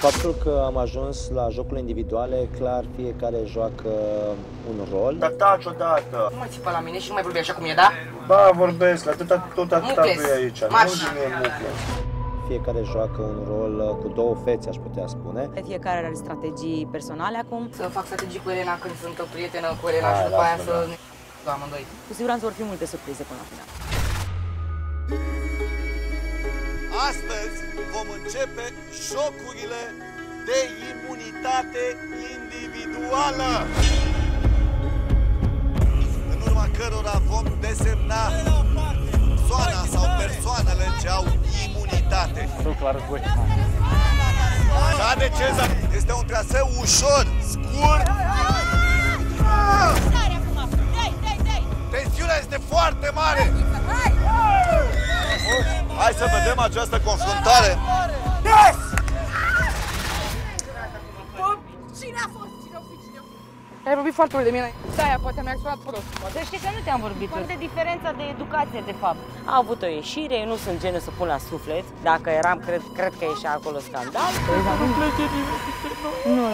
Faptul că am ajuns la jocurile individuale, clar, fiecare joacă un rol. Dar taci odată! Nu mai țipa la mine și nu mai vorbi așa cum e, da? Ba, vorbesc, tot atâta vrei aici. Marș. Nu din mie mucles. Fiecare joacă un rol cu două fețe, aș putea spune. Fiecare are strategii personale acum. Să fac strategii cu Elena când sunt o prietenă cu Elena și după aia să... amândoi. Cu siguranță vor fi multe surprize până la final. Astăzi vom începe jocurile de imunitate individuală, în urma cărora vom desemna persoana sau persoanele ce au imunitate. Ca de Cezar, este un traseu ușor, scurt. Tensiunea este foarte mare. Hai să vedem această confruntare. Yes! Cine a fost? Cine a fost? Ai vorbit foarte mult de mine. Da, poate mi-a sunat prost. Să știi că nu te-am vorbit. De diferența de educație, de fapt. A avut o ieșire, eu nu sunt genul să pun la suflet. Dacă eram, cred că ieșea acolo scandal. Nu plece nimeni dintre noi. Nu.